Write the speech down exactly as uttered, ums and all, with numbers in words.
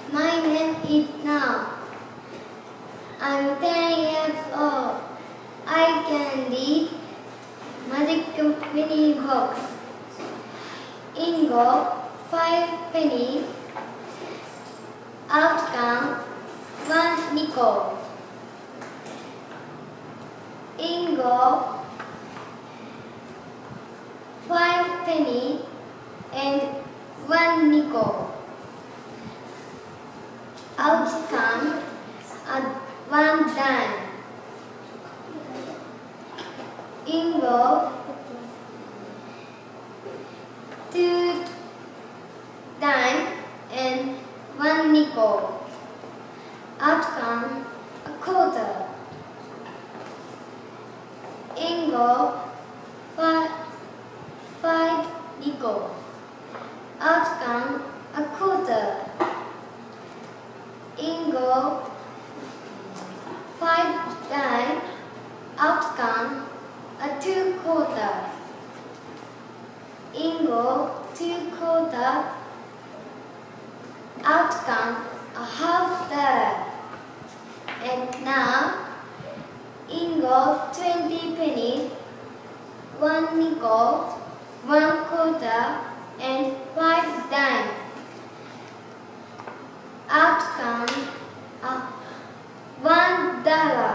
My name is Now. I'm ten years old. I can read Magic Mini Box. Ingo, five penny. Outcome, one nickel. Ingo, five penny and one nickel. Outcome, a one dime. Ingo, two dime and one nickel. Outcome, a quarter. Ingo, five, five nickel. Outcome, a quarter. Ingo, five dime. Outcome, a two quarter. Ingo, two quarter. Outcome, a half dollar. And now, Ingo, twenty penny, one nickel, one